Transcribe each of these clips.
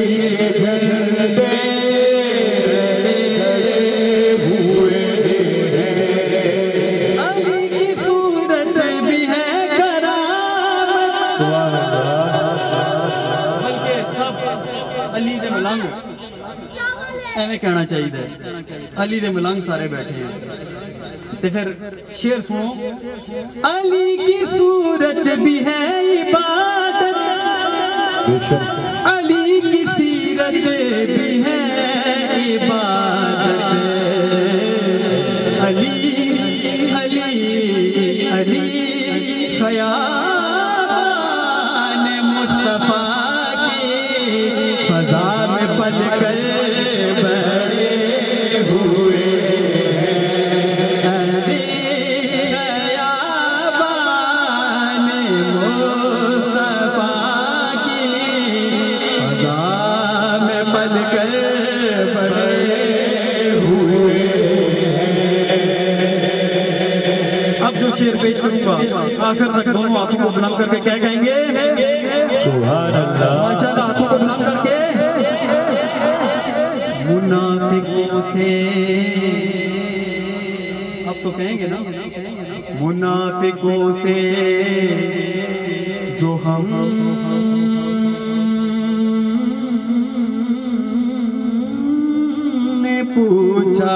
झंडे हुए हैं। अली की सूरत भी है करामत, बल्कि सब अली दे मलंग एवं कहना चाहिए। अली दे मलंग सारे बैठे हैं। तो फिर शेर सुनो। अली की सूरत भी है इबादत, अली की सीरत भी है इबादत। अली अली अली ख़याल मुस्तफ़ा की फ़ज़ा में पल कर बड़े हुए हैं। अली ख़याल मुस्तफ़ा की फ़ज़ा में पल कर बड़े हुए हैं। अब जो शेर पेश करूंगा आखिर तक दोनों हाथों को बुलंद करके क्या कहेंगे? सुभान अल्लाह। माशाअल्लाह, हाथों को बुलंद करके। मुनाफिकों से अब तो कहेंगे ना, मुनाफिकों से जो हम ने पूछा,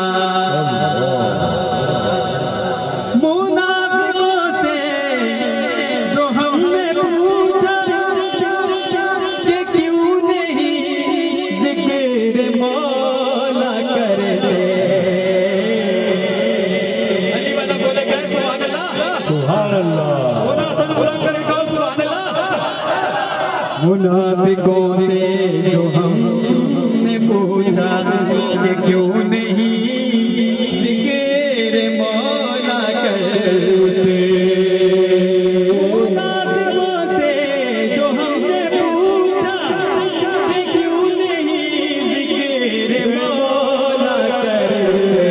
मुनाफिकों से जो हमने पूछा कि क्यों नहीं जिक्र मौला करते। अली वाला बोले गए सुभान अल्लाह, सुभान अल्लाह। मुनाफिकों से जो हमने पूछा कि क्यों नहीं जिक्र मौला करते। मुनाफिकों से जो हमने पूछा कि क्यों नहीं जिक्र मौला करते।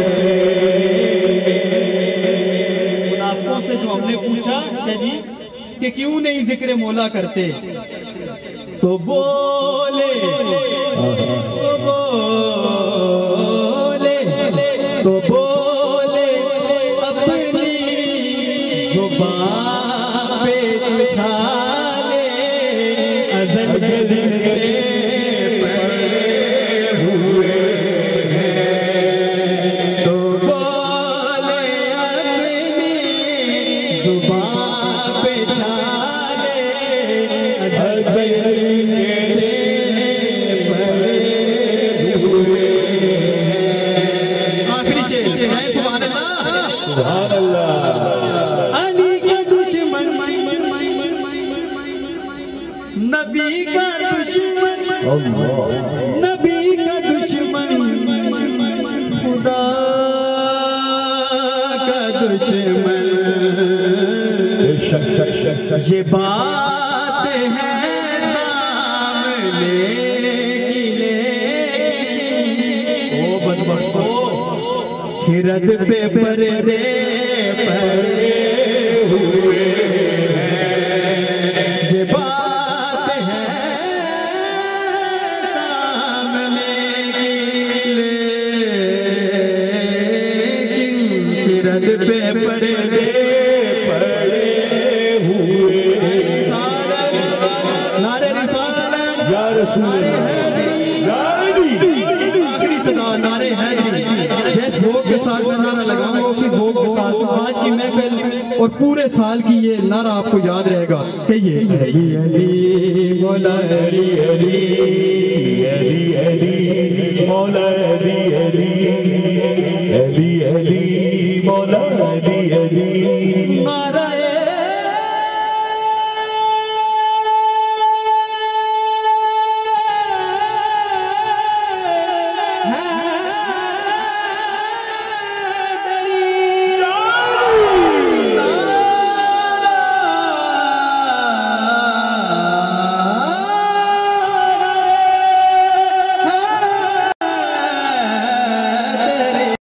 मुनाफिकों से जो हमने पूछा जी कि क्यों नहीं जिक्र मौला करते, तो बोले अपनी जुबान पे छाले अज़ल के दिन पड़े हुए हैं। तो बोले अपनी जुबान पे छाले अज़ल के सुभान अल्लाह। अली का दुश्मन नबी का दुश्मन, नबी का दुश्मन खुदा का दुश्मन। ये बात है सामने खिरद पे पर्दे पड़े हुए हैं। ये बात है सामने लेकिन खिरद पे पर्दे पड़े हुए हैं। नारे रिसालत या रसूल अल्लाह। आखिरी सदा नारे हैदरी। जिस भोग के साथ मैं नारा लगाऊंगा उसी भोग के साथ आज की महफिल और पूरे साल की ये नारा आपको याद रहेगा कि ये अली अली मौला अली अली अली अली मौला अली अली